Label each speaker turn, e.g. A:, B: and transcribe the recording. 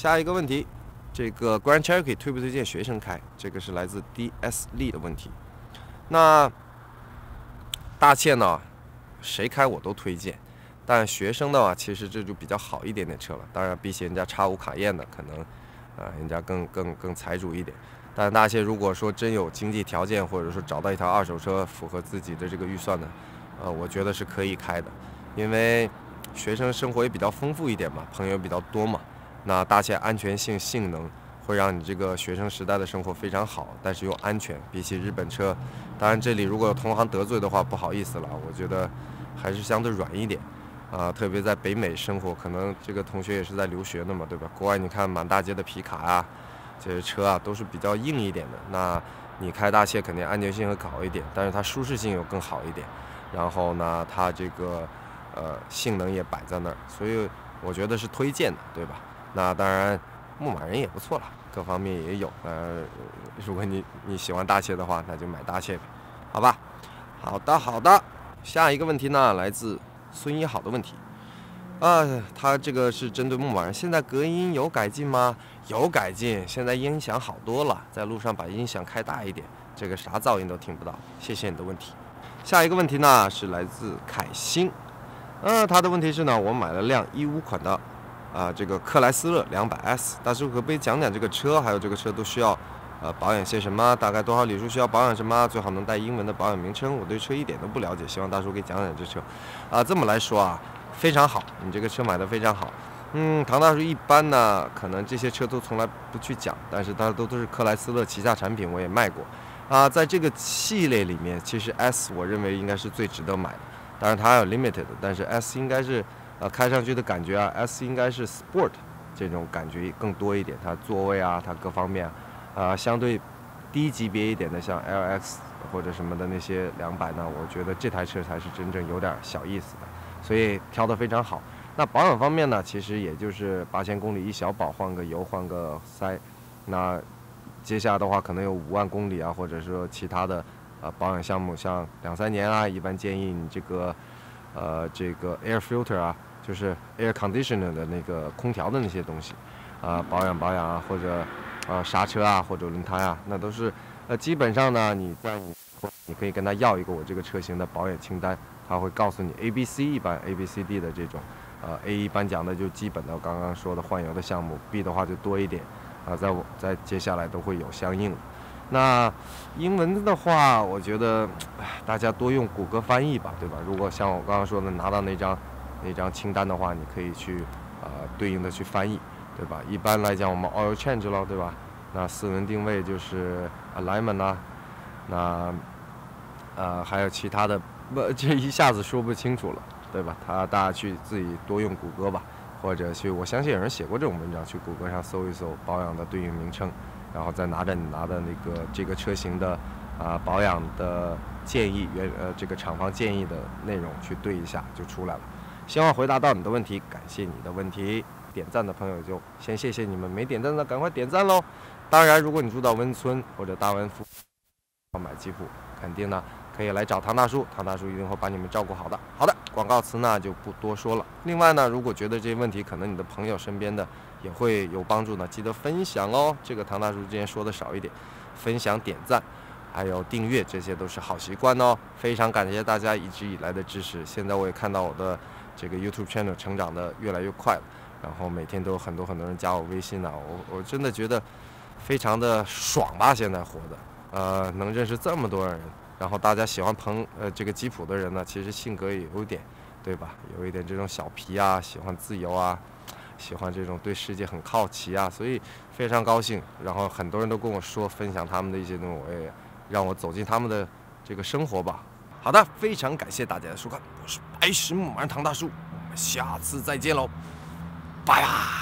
A: 下一个问题，这个 Grand Cherokee 推不推荐学生开？这个是来自 DS Lee 的问题。那大切呢，谁开我都推荐，但学生的话，其实这就比较好一点点车了。当然，比起人家X5卡宴的，可能人家更财主一点。但大切如果说真有经济条件，或者说找到一台二手车符合自己的这个预算的，我觉得是可以开的，因为学生生活也比较丰富一点嘛，朋友比较多嘛。那大切安全性、性能会让你这个学生时代的生活非常好，但是又安全。比起日本车，当然这里如果有同行得罪的话，不好意思了，我觉得还是相对软一点。特别在北美生活，可能这个同学也是在留学的嘛，对吧？国外你看满大街的皮卡啊，这些车啊都是比较硬一点的。那你开大切肯定安全性会好一点，但是它舒适性又更好一点。然后呢，它这个性能也摆在那儿，所以我觉得是推荐的，对吧？那当然，牧马人也不错了，各方面也有。如果你喜欢大切的话，那就买大切呗，好吧？好的。下一个问题呢，来自孙一好的问题。他这个是针对牧马人，现在隔音有改进吗？有改进，现在音响好多了，在路上把音响开大一点，这个啥噪音都听不到。谢谢你的问题。下一个问题呢是来自凯星，他的问题是呢，我买了辆15款的这个克莱斯勒200S，大师可不可以讲讲这个车，还有这个车都需要保养些什么？大概多少里数需要保养什么？最好能带英文的保养名称。我对车一点都不了解，希望大叔给讲讲这车。这么来说啊，非常好，你这个车买的非常好。唐大叔一般呢，可能这些车都从来不去讲，但是它都是克莱斯勒旗下产品，我也卖过。在这个系列里面，其实 S 我认为应该是最值得买的。当然它还有 Limited， 但是 S 应该是开上去的感觉，S 应该是 Sport 这种感觉更多一点，它座位它各方面相对低级别一点的，像 LX 或者什么的那些200呢，我觉得这台车才是真正有点小意思的，所以挑得非常好。那保养方面呢，其实也就是8000公里一小保，换个油换个塞。那接下来的话可能有5万公里或者说其他的保养项目，像2-3年一般建议你这个air filter就是 air conditioner 的那个空调的那些东西保养或者刹车或者轮胎那都是基本上呢，你可以跟他要一个我这个车型的保养清单，他会告诉你 ABC 一般 ABCD 的这种A 一般讲的就基本的刚刚说的换油的项目， B 的话就多一点在接下来都会有相应的。那英文的话，我觉得大家多用谷歌翻译吧，对吧？如果像我刚刚说的拿到那张清单的话，你可以去对应的去翻译，对吧？一般来讲我们 oil change 了，对吧？那4轮定位就是 alignment 那还有其他的这一下子说不清楚了，对吧？大家去自己多用谷歌吧，或者去我相信有人写过这种文章，去谷歌上搜一搜保养的对应名称，然后再拿的这个车型的保养的建议这个厂方建议的内容去对一下就出来了。希望回答到你的问题，感谢你的问题。点赞的朋友就先谢谢你们，没点赞的赶快点赞喽。当然如果你住到温村或者大温府要买吉普，肯定呢可以来找唐大叔，唐大叔一定会把你们照顾好的。好的，广告词呢就不多说了。另外呢，如果觉得这些问题可能你的朋友身边的也会有帮助呢，记得分享哦。这个唐大叔之前说的少一点，分享、点赞还有订阅，这些都是好习惯哦。非常感谢大家一直以来的支持，现在我也看到我的这个 YouTube channel 成长的越来越快了，然后每天都有很多人加我微信我真的觉得非常的爽吧，现在活的能认识这么多人，然后大家喜欢这个吉普的人呢，其实性格也有一点，对吧？有一点这种小皮喜欢自由喜欢这种对世界很好奇所以非常高兴。然后很多人都跟我说分享他们的一些东西，我也让我走进他们的这个生活吧。好的，非常感谢大家的收看，我是白石牧马人唐大叔，我们下次再见喽，拜拜。